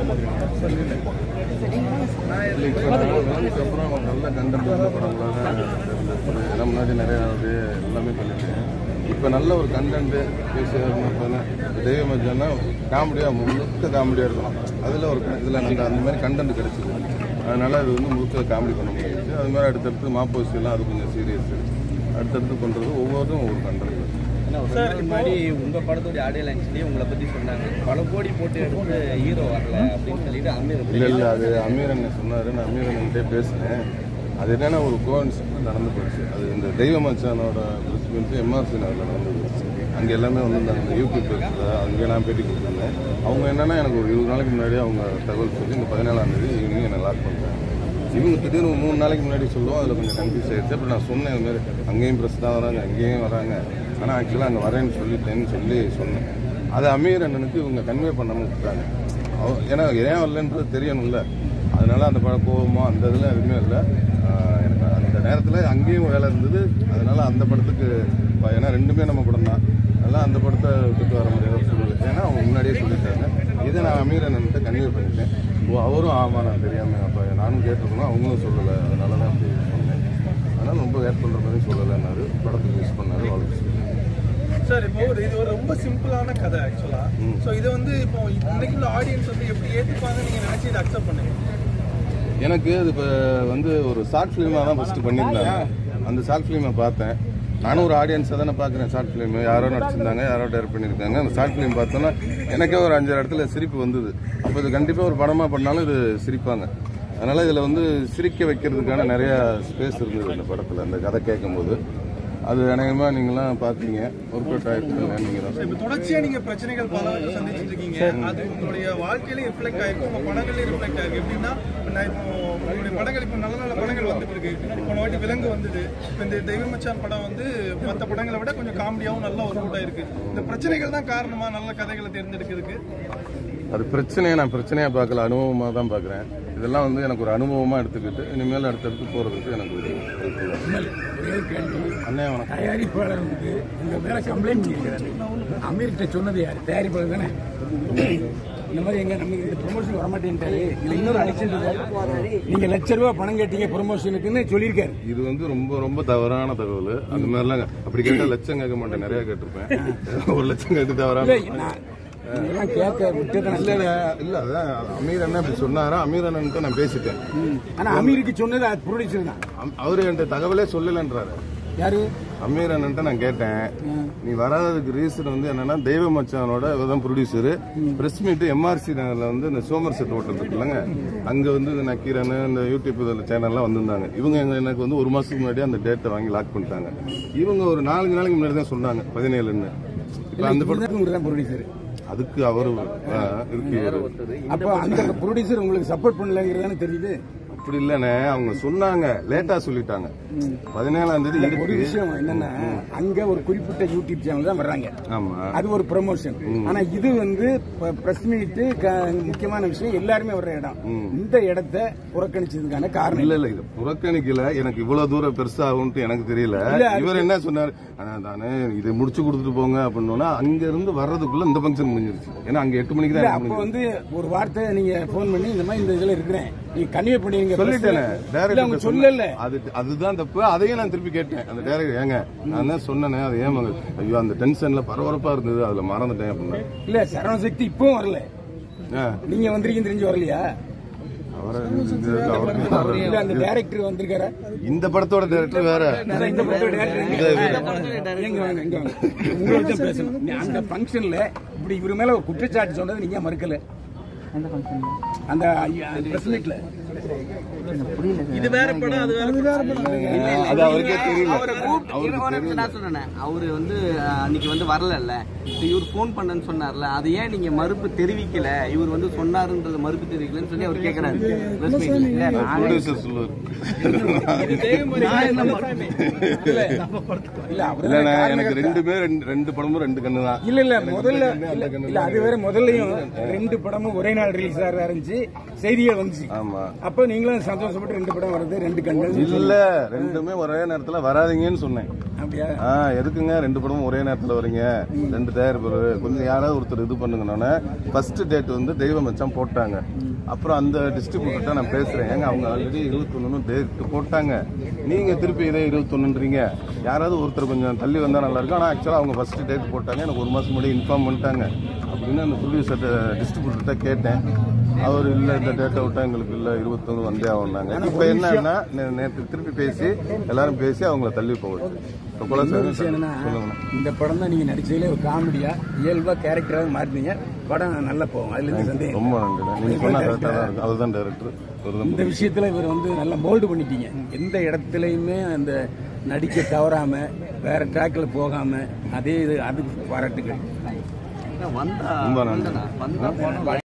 அதுக்கப்புறம் நல்ல கண்டென்ட் உள்ள படங்களாக எல்லாம் முன்னாடி நிறையா எல்லாமே பண்ணிட்டேன். இப்போ நல்ல ஒரு கண்டென்ட்டு பேசுகிறதுனா தெய்வ மச்சான்னா காமெடியாக முழுக்க காமெடியாக இருக்கணும். அதில் ஒரு இதில் நாங்கள் அந்த மாதிரி கண்டென்ட் கிடச்சிது. அதனால் அது வந்து முழுக்க காமெடி பண்ண முடியாது. அது மாதிரி அடுத்தடுத்து மாப்போசியெல்லாம் அது கொஞ்சம் சீரியஸ் அடுத்தடுத்து பண்ணுறது ஒவ்வொருத்தரும் ஒவ்வொரு கண்டென்ட். முன்னாடி உங்கள் படத்தோடைய ஆடியோ லான்ச்லேயே உங்களை பற்றி சொன்னாங்க, பல கோடி போட்டு எடுத்து ஹீரோ வரல அப்படின்னு சொல்லிட்டு அமீர். இல்லை அது அமீர் அண்ணன் சொன்னார். நான் அமீர் அண்ணன்கிட்டே பேசினேன். அது என்னென்னா ஒரு கோஇன்சிடென்ட் நடந்து போயிடுச்சு. அது இந்த தெய்வ மச்சானோட பிரசிடென்ட் எம்ஆர்சி நகரில் நடந்து போயிடுச்சு. அங்கே எல்லாமே வந்திருந்தாங்க. இந்த யூடியூப் பேசுகிறதா அங்கே நான் பேட்டி கொடுத்துருந்தேன். அவங்க என்னென்னா எனக்கு ஒரு 20 நாளைக்கு முன்னாடி அவங்க தகவல் சொல்லி இந்த 17ஆம் தேதி ஈவினிங் என்னை லாக் பண்ணுறாங்க. இவங்க திடீர்னு 3 நாளைக்கு முன்னாடி சொல்லுவோம். அதில் கொஞ்சம் கன்ஃபியூஸ் ஆகிடுச்சு. அப்புறம் நான் சொன்னேன், இதுமாதிரி அங்கேயும் ப்ரெஸ் தான் வராங்க, அங்கேயும் வராங்க, ஆனால் ஆக்சுவலாக அங்கே வரேன்னு சொல்லிட்டேன்னு சொல்லி சொன்னேன். அது அமீர் அண்ணனுக்கு இவங்க கன்வே பண்ணாமல் விட்டுட்டாங்க. ஏன்னா ஏன் வரலன்றது தெரியணும்ல. அதனால அந்த படம் கோபமோ அந்த இதில் எதுவுமே இல்லை. எனக்கு அந்த நேரத்தில் அங்கேயும் வேலை இருந்தது. அதனால அந்த படத்துக்கு ஏன்னா ரெண்டுமே நம்ம படம் தான். அதனால் அந்த படத்தை விட்டுட்டு வர முடியாத சூழ்நிலை. ஏன்னா அவங்க முன்னாடியே சொல்லிட்டாங்க. இதை நான் அமீர் அண்ணன்கிட்ட கன்வே பண்ணிட்டேன். அவரும் ஆமாம் நான் தெரியாமல் அப்போ நானும் கேட்டிருக்கணும், அவங்களும் சொல்லலை. அதனால தான் அப்படி சொன்னேன். அதனால் ரொம்ப வேட் பண்ணுற மாதிரி சொல்லலைன்னாரு. படத்துக்கு யூஸ் பண்ணாரு. வாழ்க்கை சார் இப்போ இது ஒரு ரொம்ப சிம்பிளான கதை ஆக்சுவலா. ஸோ இதை வந்து இப்போ இன்னைக்கு உள்ள ஆடியன்ஸ் வந்து எப்படி ஏற்றுப்பாங்க நீங்கள் நினச்சி இதை அக்செப்ட் பண்ணுங்க. எனக்கு அது இப்போ வந்து ஒரு ஷார்ட் ஃபிலிமாக தான் ஃபஸ்ட்டு பண்ணியிருந்தாங்க. அந்த ஷார்ட் ஃபிலிமை பார்த்தேன். நானும் ஒரு ஆடியன்ஸை தானே பார்க்குறேன். ஷார்ட் ஃபிலிம் யாரோ நடிச்சிருந்தாங்க, யாரோ டைரக்ட் பண்ணியிருக்காங்க. அந்த ஷார்ட் ஃபிலிம் பார்த்தோன்னா எனக்கே ஒரு 5 இடத்துல சிரிப்பு வந்தது. அப்போ இது கண்டிப்பாக ஒரு படமாக பண்ணாலும் இது சிரிப்பாங்க. அதனால் இதில் வந்து சிரிக்க வைக்கிறதுக்கான நிறையா ஸ்பேஸ் இருந்தது இந்த படத்தில். அந்த கதை கேட்கும்போது அது அநேகமாக நீங்களாம் பார்த்தீங்க. ஒர்க் அவுட் ஆகிருக்குங்க. நீங்கள் தான் இப்போ தொடர்ச்சியாக நீங்கள் பிரச்சனைகள் பல சந்திச்சுட்டு இருக்கீங்க. அது உங்களுடைய வாழ்க்கையிலையும் ரிஃப்ளெக்ட் ஆகிருக்கும், உங்கள் படங்கள்லையும் ரிஃப்ளெக்ட் ஆகிருக்கு. எப்படின்னா நான் இப்போ உங்களுடைய படங்கள் இப்போ நல்ல நல்ல படங்கள் வந்துட்டு இருக்கு. போன வாட்டி விலங்கு வந்தது. இப்போ இந்த தெய்வ மச்சான் படம் வந்து மற்ற படங்களை விட கொஞ்சம் காமெடியாகவும் நல்ல ஒரு கூட்டாக இருக்கு. இந்த பிரச்சனைகள் தான் காரணமாக நல்ல கதைகளை தேர்ந்தெடுக்கிறதுக்கு? அது பிரச்சனையை நான் பிரச்சனையாக பார்க்கல, அனுபவமாக தான் பார்க்குறேன். இதெல்லாம் வந்து எனக்கு ஒரு அனுபவமாக எடுத்துக்கிட்டு இனிமேல் அடுத்தடுத்து போகிறதுக்கு எனக்கு ஒரு அண்ணே வணக்கம். தயாரிப்பாளர் வந்து உங்கள் மேலே கம்ப்ளைண்ட் பண்ணியிருக்கிறாரு. அமீர்கிட்ட சொன்னது யார்? தயாரிப்பாளர் தானே. இந்த மாதிரி எங்க நமக்கு இந்த ப்ரொமோஷன் வரமாட்டேன்ட்டாரு. இதுல இன்னொரு அடிஷன் நீங்க ₹1,00,000 பணம் கேட்டீங்க ப்ரொமோஷனுக்குன்னு சொல்லியிருக்காரு. இது வந்து ரொம்ப ரொம்ப தவறான தகவல். அந்த மாதிரிலாம் அப்படி கேட்டா லட்சம் கேட்க மாட்டேன், நிறைய கேட்டிருப்பேன். 1,00,000 கேட்டு தவறான இல்ல. அதான் அமீர் அண்ணன் இப்படி சொன்னாரா, அமீர் அண்ணன் நான் பேசிட்டேன். ஆனா அமீருக்கு சொன்னது அது ப்ரொடியூசர் தான். அவரு என்கிட்ட தகவலே சொல்லலன்றாரு. யாரு? அமீர் அண்ணன்ட்ட நான் கேட்டேன். நீ வராததுக்கு ரீசன் வந்து என்னன்னா தெய்வ மச்சானோட ப்ரொடியூசர் பிரஸ் மீட் எம்ஆர்சி நகர்ல வந்து இந்த சோமர் செட் ஹோட்டல் இருக்குல்லங்க, அங்க வந்து இந்த நக்கீரன் இந்த யூடியூப் சேனல்லாம் வந்திருந்தாங்க. இவங்க எனக்கு வந்து 1 மாசத்துக்கு முன்னாடி அந்த டேட்டை வாங்கி லாக் பண்ணிட்டாங்க. இவங்க ஒரு 4 நாளைக்கு முன்னாடி தான் சொன்னாங்க 17ன்னு. இப்ப அந்த படத்துக்கு ப்ரொடியூசர் அதுக்கு அவரு இருக்கு. அப்போ அந்த ப்ரொடியூசர் உங்களுக்கு சப்போர்ட் பண்ணலங்கிறதானே தெரியுது. அப்படி இல்லண்ணே, அவங்க சொன்னாங்க, லேட்டா சொல்லிட்டாங்க. 17ஆம் தேதி இருக்கு. ஒரு விஷயம் என்னன்னா, அங்க ஒரு குறிப்பிட்ட யூடியூப் சேனல் தான் வர்றாங்க. ஆமா, அது ஒரு ப்ரமோஷன். ஆனா இது வந்து பிரஸ் மீட் முக்கியமான விஷயம், எல்லாருமே வர்ற இடம். இந்த இடத்தை புறக்கணிச்சதுக்கான காரணம் இல்ல இது புறக்கணிக்கல. எனக்கு இவ்வளவு தூரம் பெருசாகும்ட்டு எனக்கு தெரியல. இவர் என்ன சொன்னாரு, தானே இதை முடிச்சு கொடுத்துட்டு போங்க அப்படின்னா அங்க இருந்து வர்றதுக்குள்ள இந்த ஃபங்க்ஷன் முடிஞ்சிருச்சு. ஏன்னா அங்க 8 மணிக்கு தான். அப்ப வந்து ஒரு வார்த்தை நீங்க போன் பண்ணி இந்த மாதிரி இந்த இதுல இருக்கிறேன் நீங்க கன்வே பண்ணீங்க சொல்லிட்டேன். சொல்லல, அதுதான் தப்பு. அதையும் நான் திருப்பி கேட்டேன் அந்த டைரக்டர். ஏங்க நான் தான் சொன்னேன், அது ஏன் ஐயோ அந்த டென்ஷன்ல பரபரப்பா இருந்தது, அதுல மறந்துட்டேன் அப்படின்னா. இல்ல சரவண சக்தி இப்பவும் வரல, நீங்க வந்திருக்கீங்க தெரிஞ்சு வரலையா? அந்த டைரக்டர் வந்திருக்காரு. இந்த படத்தோட டைரக்டர் வேற. இந்த படத்தோட டைரக்டர் பேசணும். அந்த ஃபங்க்ஷன்ல இப்படி இவரு மேல ஒரு குற்றச்சாட்டு சொன்னது நீங்க மறுக்கல. அந்த பிரஸ் மீட்ல இது வேற படம், அது வேற படம். அது அவருக்கே தெரியல. அவரு வந்து அன்னைக்கு வந்து வரல. இவர் போன் பண்ணன்னு சொன்னார்ல, அது ஏன் நீங்க மறுப்பு தெரிவிக்கல? இவர் வந்து சொன்னாருன்றது மறுப்பு தெரிவிக்கலன்னு சொல்லி அவர் கேட்கிறாரு. எனக்கு ரெண்டு படமும் 2 கண்ணு தான். இல்ல முதல்ல அது வேற. முதல்லையும் 2 படமும் ஒரே நாள் ரிலீஸ் இருந்துச்சு, செய்திகள் வந்துச்சு. ஆமா. அப்ப நீங்களும் சந்தோஷப்பட்டு 2 படம் வருது, 2 கண்கள் இல்ல, 2மே ஒரே நேரத்துல வராதீங்கன்னு சொன்னேன். அப்படியா? எதுக்குங்க 2 படமும் ஒரே நேரத்துல வரீங்க, 2 தயாரிப்பாளர் கொஞ்சம் யாராவது ஒருத்தர் இது பண்ணுங்கன்னு ஃபர்ஸ்ட் டேட் வந்து தெய்வ மச்சான் போட்டாங்க. அப்புறம் அந்த டிஸ்ட்ரிபியூட்டர்ட்ட நான் பேசுறேன், ஏங்க அவங்க ஆல்ரெடி 21 டேட் போட்டாங்க, நீங்க திருப்பி இதே 21ன்றீங்க, யாராவது ஒருத்தர் கொஞ்சம் தள்ளி வந்தா நல்லா இருக்கும். ஆனா ஆக்சுவலா அவங்க ஃபர்ஸ்ட் டேட் போட்டாங்க, எனக்கு 1 மாசம் முன்னாடி இன்ஃபார்ம் பண்ணிட்டாங்க அப்படின்னு அந்த ப்ரொடியூசர் டிஸ்ட்ரிபியூட்டர்ட்ட கேட்டேன். அவர் இல்ல இந்த டேட்டை விட்டா எங்களுக்கு இல்ல 21 வந்தே ஆகுனாங்க. இப்ப என்னன்னா நேற்று திருப்பி பேசி எல்லாரும் பேசி அவங்கள தள்ளி போகுது. இந்த படம் தான் நீங்க நடிச்சதுல ஒரு காமெடியா இயல்பா கேரக்டராக மாறினீங்க, படம் நல்லா போகும். அதுல இருந்து சந்தேகம். ரொம்ப நன்றி. நீங்க சொன்னா கரெக்டா தான் இருக்கு. அதுதான் டைரக்டர். இந்த விஷயத்துல இவர் வந்து நல்லா மோல்டு பண்ணிட்டீங்க. எந்த இடத்துலயுமே அந்த நடிக்க தவறாம வேற ட்ராக்ல போகாம அதே இது, அதுக்கு பாராட்டுகள். வந்தா